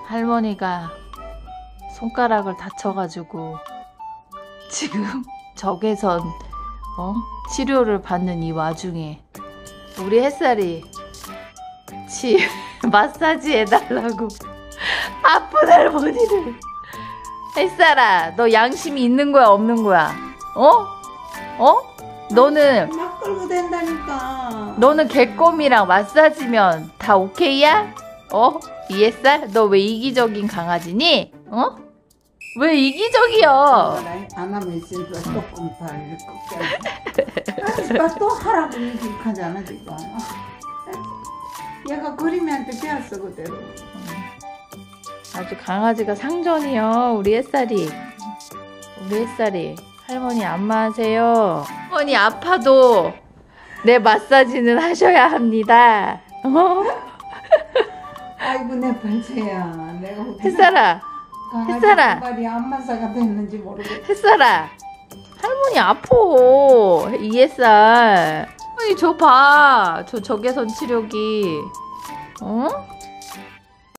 할머니가 손가락을 다쳐가지고 지금 적외선 치료를 받는 이 와중에 우리 햇살이 마사지 해달라고 아픈 할머니를. 햇살아, 너 양심이 있는 거야 없는 거야? 너는 막 끌고 댄다니까. 너는 개껌이랑 마사지면 다 오케이야? 이 햇살? 너 왜 이기적인 강아지니? 왜 이기적이야? 안 하면 있으니까 조금 더 이렇게 또 하라고 얘기하잖아 지금. 얘가 그림한테 배웠어 그대로. 아주 강아지가 상전이요. 우리 햇살이. 할머니 안마하세요. 할머니 아파도 내 마사지는 하셔야 합니다. 아이고 내 발차야. 내가 햇살아, 말이 안마사가 됐는지 모르겠어. 햇살아, 할머니 아파. 이 햇살. 할머니 저 봐. 저 적외선 치료기.